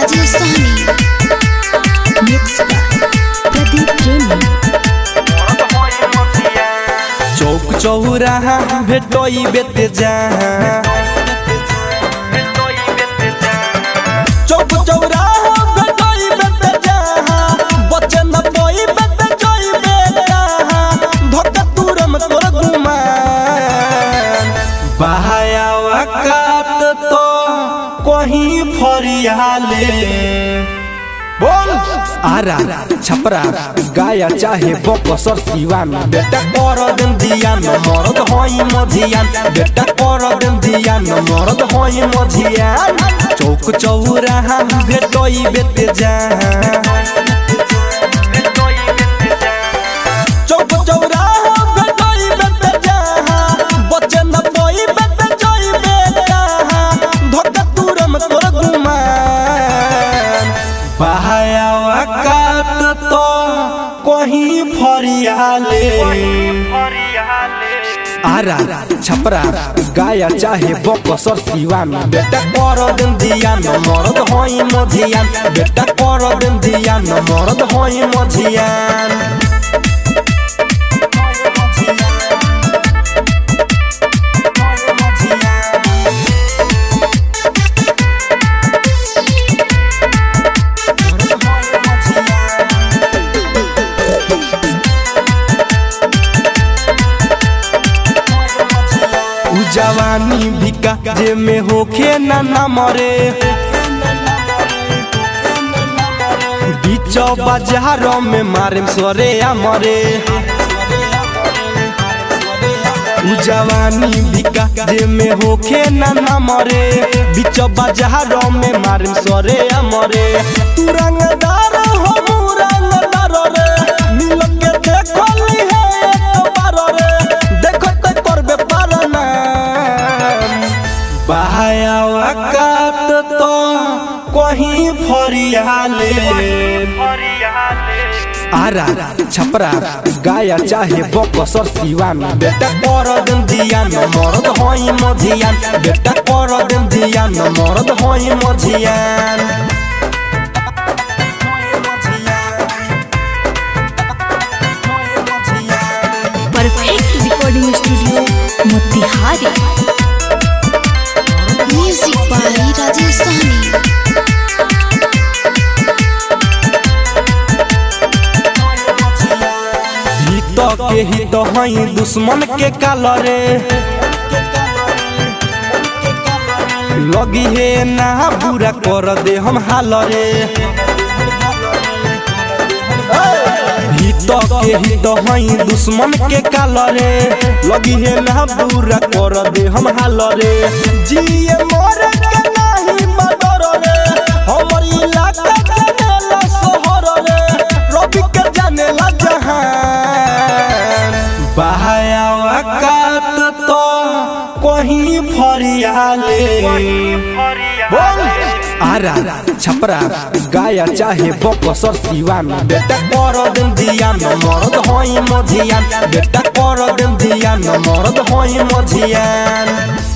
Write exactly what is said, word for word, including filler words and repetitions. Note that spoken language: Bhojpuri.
राजेश सहनी मिक्स प्रदीप प्रेमी। चौक चौराहा भेटोई बेते जहाँ चौक चौराहा भेटोई बेते जहाँ बच्चे न बोई बेते जोई बेता धोखा तुरम तोर गुमान बहाया वक़्त तो कहीं फरियाले बोल आरा छपरा गाया चाहे बकसर सिवान बेटा कर दिन दिया न मरद होई मझियान बेटा कर दिन दिया न मरद होई मझियान चौक चौराहा भेटोई बेते जहाँ चौक चौराहा भेटोई बेते जहाँ बच्चे न बोई बेते जोई बेता धोखा तुरम तोर गुमान बहाया वक़्त तो कहीं फरियाले आरा छपरा गाया चाहे बकसर सिवान बेटा कर दिन दिया न मरद होई मझियान बेटा कर दिन दिया न मरद होई मझियान जवानी बिका जे में होखे ना ना मरे बीच बाजार में मारे सरे मरे जवानी बिका जे में होखे ना ना मरे बीच बाजार में मारे सरे मरे तू रंगदार हो रंगदार रे मिल के देखो ली है एक बार रे देखो तो करबे पारना बहाया वक़्त तो कहीं फरियाले आरा छपरा गाया चाहे बकसर सिवान बेटा कर दिन दिया न मरद होई मझियान बेटा कर दिन दिया न मरद होई मझियान perfect recording studio Motihari music by Rajesh Sahni. हित के हित हई दुश्मन के कालरे लगी है ना बुरा कर दे हम हालरे हित के हित हई दुश्मन के कालरे लगी है ना बुरा कर दे हम हालरे जिए मोरे के नहीं मदर रे हमर इलाका जानेला शहर रे रवि के जानेला जहान बहाया वक़्त तो कहीं फरियाले बोल आरा छपरा गाया चाहे बकसर सिवान बेटा कर दिन दिया न मरद होई मझियान बेटा कर दिन दिया न मरद होई मझियान।